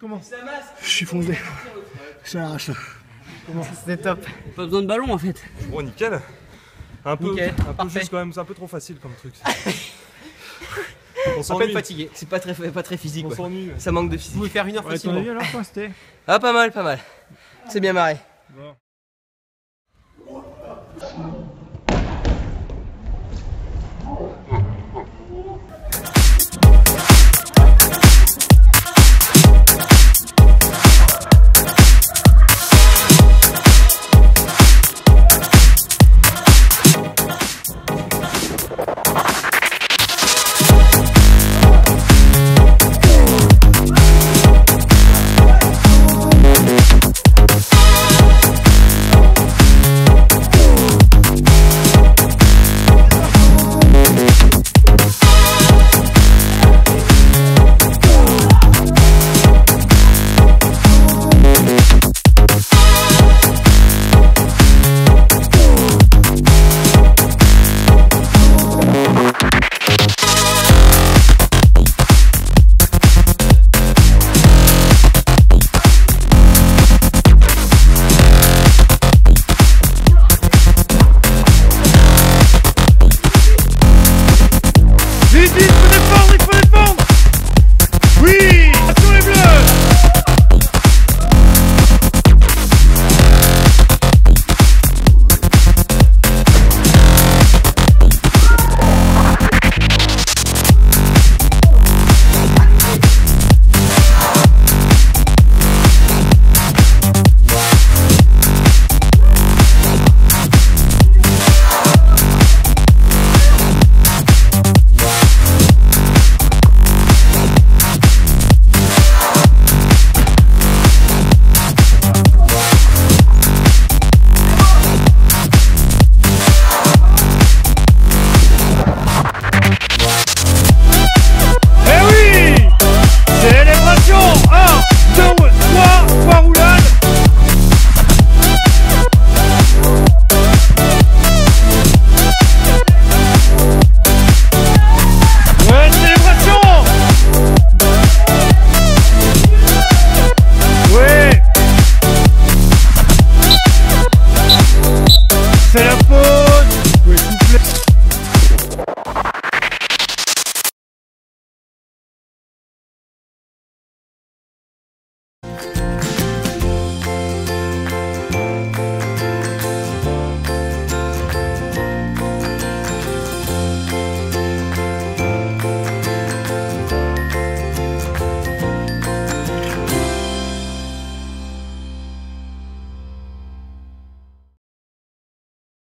Comment? Je suis foncé. Je l'arrache là. Comment? C'était top. Pas besoin de ballon en fait. Bon, nickel. Un peu Parfait. juste quand même, c'est un peu trop facile comme truc. On On peut être fatigué, c'est pas très physique. On Ouais. s'ennuie. Ça manque de physique. Vous pouvez faire 1 heure Ouais, ton facilement. avis alors quoi c'était? Ah, pas mal. C'est bien marré.